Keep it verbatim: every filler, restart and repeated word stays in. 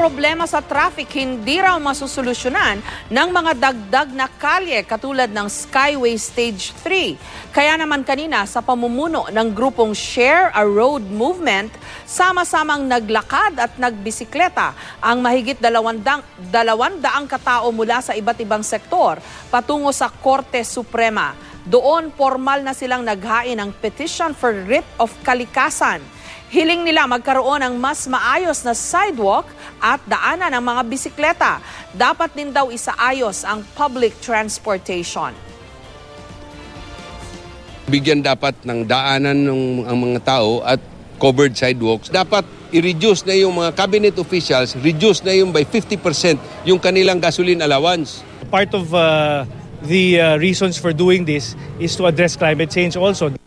problema sa traffic hindi raw masusolusyonan ng mga dagdag na kalye katulad ng Skyway Stage three. Kaya naman kanina sa pamumuno ng grupong Share a Road Movement, sama-samang naglakad at nagbisikleta ang mahigit dalawandang, dalawandaang katao mula sa iba't ibang sektor patungo sa Korte Suprema. Doon formal na silang naghain ng petition for writ of kalikasan. Hiling nila magkaroon ng mas maayos na sidewalk at daanan ng mga bisikleta. Dapat din daw isaayos ang public transportation. Bigyan dapat ng daanan ng ang mga tao at covered sidewalks. Dapat i-reduce na yung mga cabinet officials, reduce na yung by fifty percent yung kanilang gasoline allowance. Part of uh, the uh, reasons for doing this is to address climate change also.